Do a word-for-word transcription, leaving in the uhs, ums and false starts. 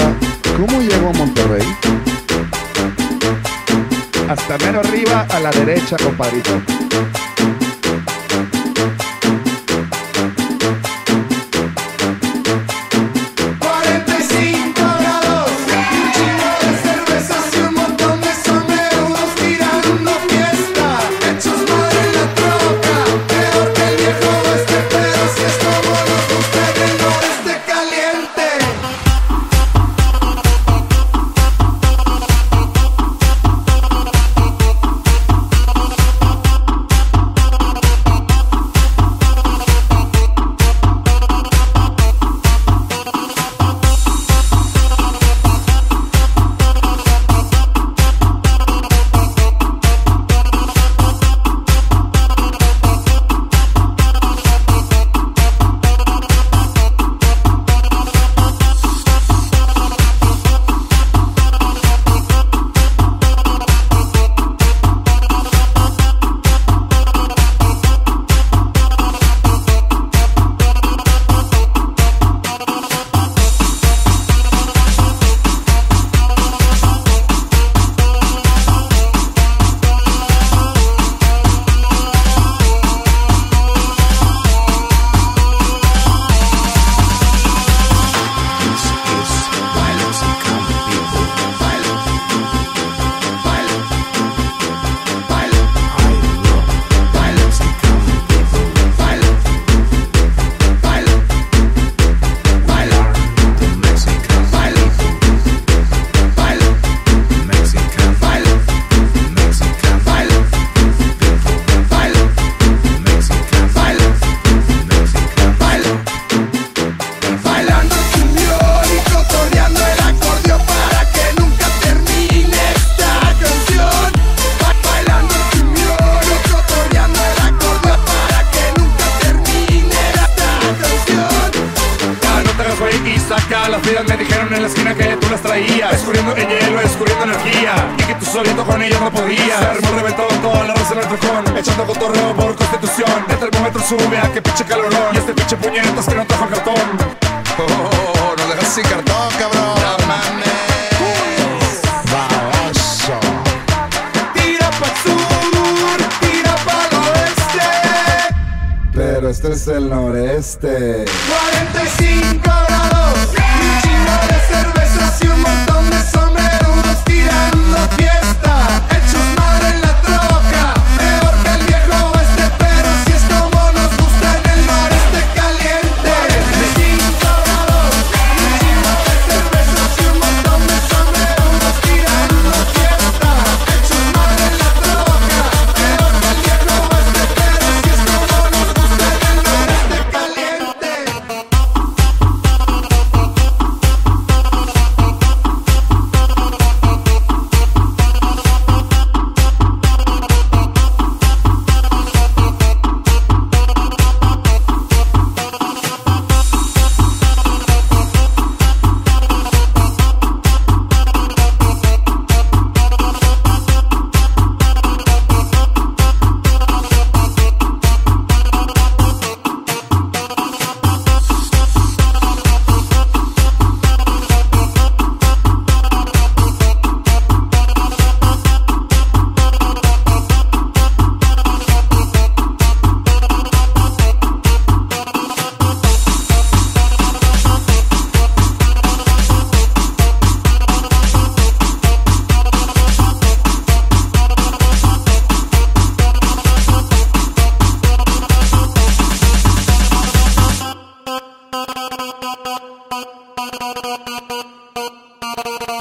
¿cómo llego a Monterrey? Hasta mero arriba a la derecha, compadrito. Las vidas me dijeron en la esquina que tú las traías, escurriendo en hielo, escurriendo energía, y que tú solito con ellos no podías. Se armó reventado toda la raza en el trocón, echando cotorreo por constitución. El termómetro sube a que pinche calorón, y este pinche puñetas que no trajo el cartón. Oh, nos dejas sin cartón, cabrón. No mames. Baboso. Tira pa' sur, tira pa' el oeste, Pero este es el noreste. cuarenta y cinco grados, un chingo de cervezas y un montón de sombreros tirando fiesta, hechos madre en la troca, peor que el viejo oeste, pero si es como nos gusta en el noreste caliente. cuarenta y cinco grados, un chingo de cervezas y un montón de sombreros tirando fiesta, hechos madre en la troca, peor que el viejo oeste, pero si es como nos gusta en el noreste caliente. Thank you.